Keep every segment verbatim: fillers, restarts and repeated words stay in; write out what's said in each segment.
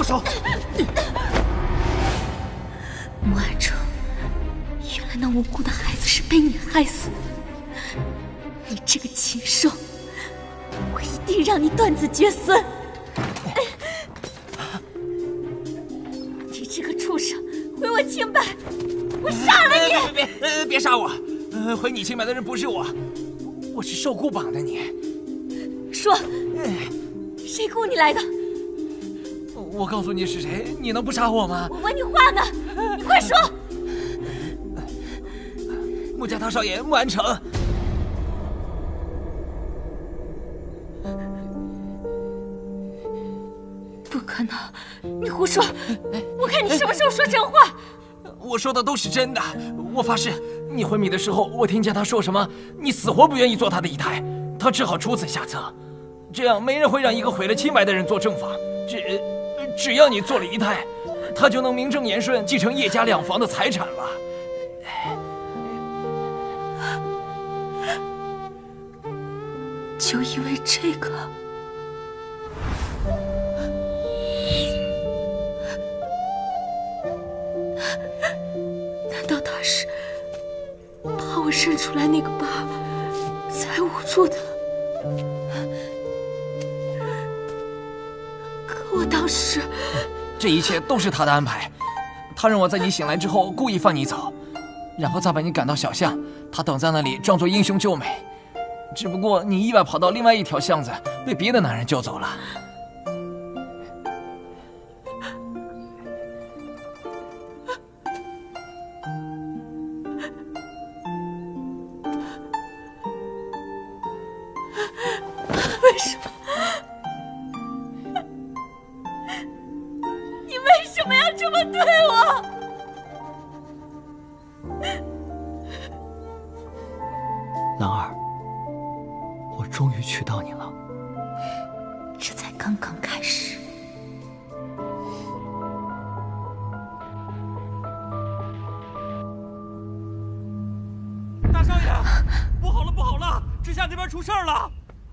手！ 穆安城，原来那无辜的孩子是被你害死的。你这个禽兽，我一定让你断子绝孙！你这个畜生，毁我清白！我杀了你！ 别别别别杀我！呃，毁你清白的人不是我，我是受雇绑的你。 说，谁雇你来的？ 我告诉你是谁，你能不杀我吗？ 我问你话呢，你快说！ 穆家大少爷穆安城。 不可能，你胡说！我看你什么时候说真话。 我说的都是真的，我发誓。你昏迷的时候，我听见他说什么，你死活不愿意做他的姨太，他只好出此下策。这样没人会让一个毁了清白的人做正房。只只要你做了姨太，他就能名正言顺继承叶家两房的财产了。 就因为这个？难道他是怕我生出来那个疤才捂住的？可我当时…… 这一切都是他的安排。他让我在你醒来之后故意放你走，然后再把你赶到小巷，他等在那里装作英雄救美。只不过你意外跑到另外一条巷子，被别的男人救走了。 为什么？你为什么要这么对我？ 兰儿，我终于娶到你了。 这才刚刚开始。 大少爷，不好了，不好了！知县那边出事儿了。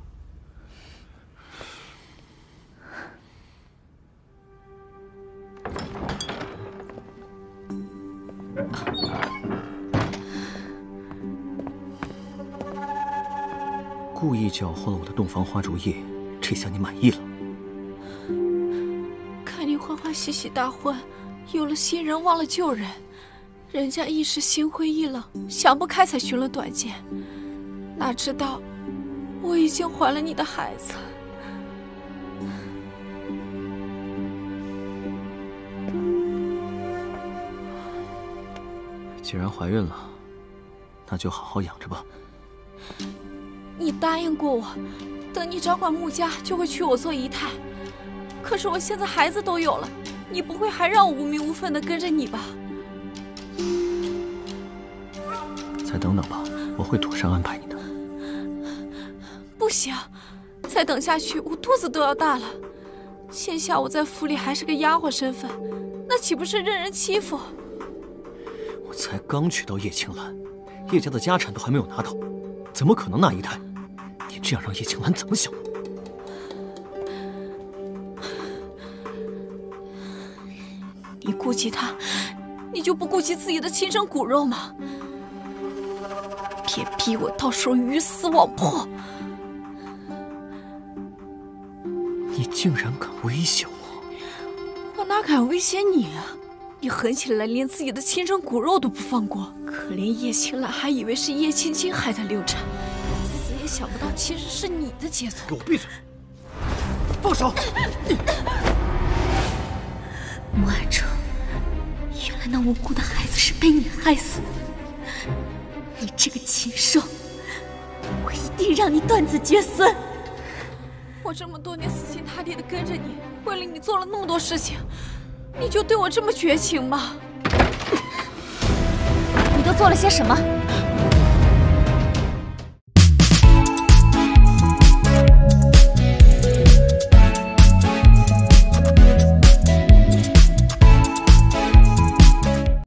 故意搅和了我的洞房花烛夜，这下你满意了？ 看你欢欢喜喜大婚，有了新人忘了旧人，人家一时心灰意冷，想不开才寻了短见，哪知道我已经怀了你的孩子。 既然怀孕了，那就好好养着吧。 你答应过我，等你掌管穆家，就会娶我做姨太。可是我现在孩子都有了，你不会还让我无名无分的跟着你吧？ 再等等吧，我会妥善安排你的。 不行，再等下去，我肚子都要大了。现下我在府里还是个丫鬟身份，那岂不是任人欺负？ 我才刚娶到叶青兰，叶家的家产都还没有拿到，怎么可能纳姨太？你这样让叶青兰怎么想？ 你顾及她，你就不顾及自己的亲生骨肉吗？别逼我到时候鱼死网破！ 你竟然敢威胁我！ 我哪敢威胁你啊！你狠起来连自己的亲生骨肉都不放过，可怜叶青兰还以为是叶青青害她流产，死也想不到其实是你的杰作。 给我闭嘴！放手！ 穆安城，原来那无辜的孩子是被你害死的。你这个禽兽，我一定让你断子绝孙！我这么多年死心塌地的跟着你，为了你做了那么多事情，你就对我这么绝情吗？你都做了些什么？